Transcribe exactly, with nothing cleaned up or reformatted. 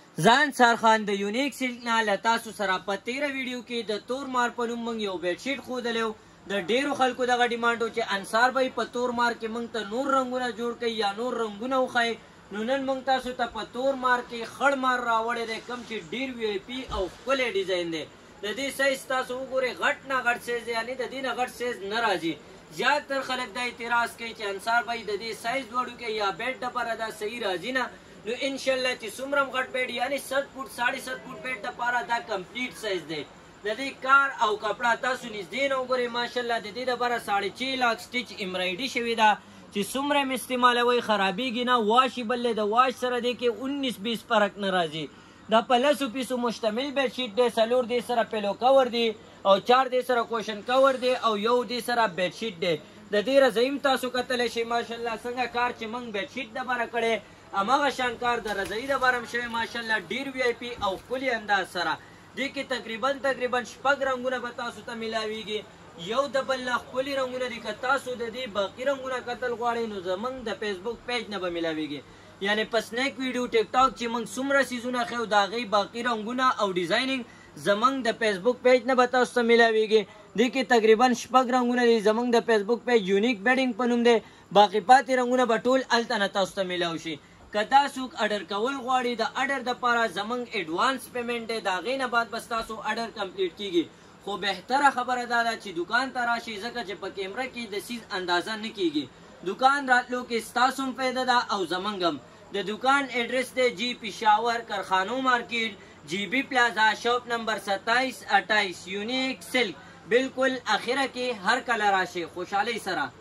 ځان سرخان د یونیک سلک نه له تاسو سره په تیره ویډیو کې د تور مار په نوم موږ یو بیډشیټ ښودلی و. د ډېرو خلکو دغه ډیمانډ و چې انصار به په تور مار کې موږ ته نور رنګونه جوړ کړئ یا نور رنګونه وښایي. نو نن موږ تاسو ته په تور مار کې خړ مار راوړی دی، کوم چې ډېر وی آی پي او ښکلی ډیزاین دی. د دې سایز تاسو وګورئ، غټ نه غټ سایز دی، یعنې د دې نه غټ سایز نه راځي. زیاتر خلک دا اعتراض کوي چې انصار به د دې سایز وړوکی یا بیډ دپاره دا صحیح راځي نه. نو انشاءالله چې څومره غټ بیډ یعنې ست فوټ ساړه ست فوټ بیډ دپاره دا کمپلیټ سایز دی. د دې کار او کپړه تاسو نږدې نه وګورئ. ماشاءالله د دې دپاره ساړه چھ لاک سټیچ امبرایډري شوې ده چې څومره م استعمالوئ خرابېږي نه، واشیبل دی. د واش سره دی کې انیس بیس فرق نه راځي. دا په لسو پیسو مشتمل بیډشیټ دی. څلور دې سره پیلو کور دی او چار دې سره کوشن کور دی او یو دې سره بیډشیټ دی. د دې رضایم تاسو کتلی شئ ماشاءالله څنګه کار چې موږ بیډشیټ دپاره کړی، هماغه شان کار د رضایي دپاره هم شوی ماشاءالله ډېر وی آی پي او ښکلي انداز سره. دې کې تقریبا تقریبا شپږ رنګونه به تاسو ته میلاویږي، یو د بل نه ښکلي رنګونه دي. که تاسو د دې باقي رنګونه کتل غواړئ نو زموږ د فیسبوک پیج نه به میلاویږي. یعنې په سنیک ویډیو ټیک ټاک چې موږ څومره څیزونه ښیو د هغې باقي رنګونه او ډیزایننګ زموږ د فیسبوک پیج نه به تاسو ته میلاویږي. دې کې تقریبا شپږ رنګونه دي. زموږ د فیسبوک پیج یونیک بیډینګ په نوم دی. باقي پاتې رنګونه به ټول هلته نه تاسو ته میلاو شي. که تاسو اډر کول غواړئ د اډر دپاره زموږ ایډوانس پیمنټ دی، د هغې نه بعد بس تاسو اډر کمپلیټ کیږي. خو بهتره خبره دا ده چې دکان ته راشئ، ځکه چې په کیمره کې د سیز اندازه نه کیږي. دکان راتلو کې ستاسو هم فایده ده او زموږ هم. د دکان ایڈریس دی جی پشاور کارخانو مارکیټ، جی بی پلازا، شاپ نمبر ستائیس اٹھائیس، یونیک سلک، بالکل اخره کې. هر کله راشئ خوشحالۍ سره.